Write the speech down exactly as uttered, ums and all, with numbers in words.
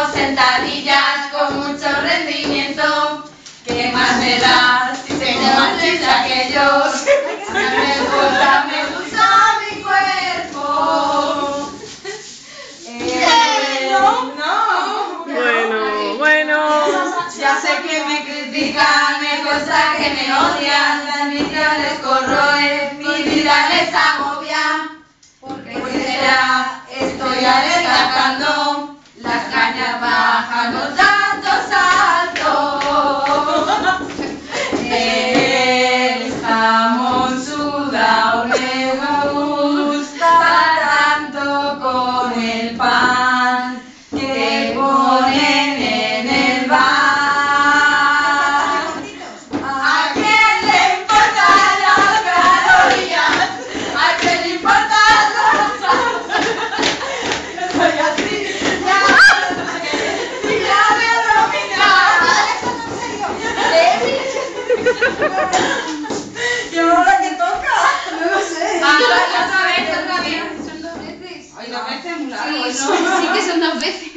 sentadillas con mucho rendimiento. ¿Qué más me da si tengo más prisa que yo? No me importa, me gusta mi cuerpo. Eh, no, no. Bueno, bueno. Ya sé que me critican, me consta que me odian, la envidia les corroe, mi vida les agobia. ¿Por qué será? Estoy adelgazando, las cañas bajan los datos altos. El jamón sudado me gusta tanto con el pan que ponen en el bar. ¿A quién le importan las calorías? ¿A quién le importan los saltos? Soy así, ya, ya me ¿Y ahora qué toca? No lo sé. Ah, otra vez, otra vez. Son dos veces. Ay, dos veces muy Sí, largo, sí, ¿no? sí que son dos veces.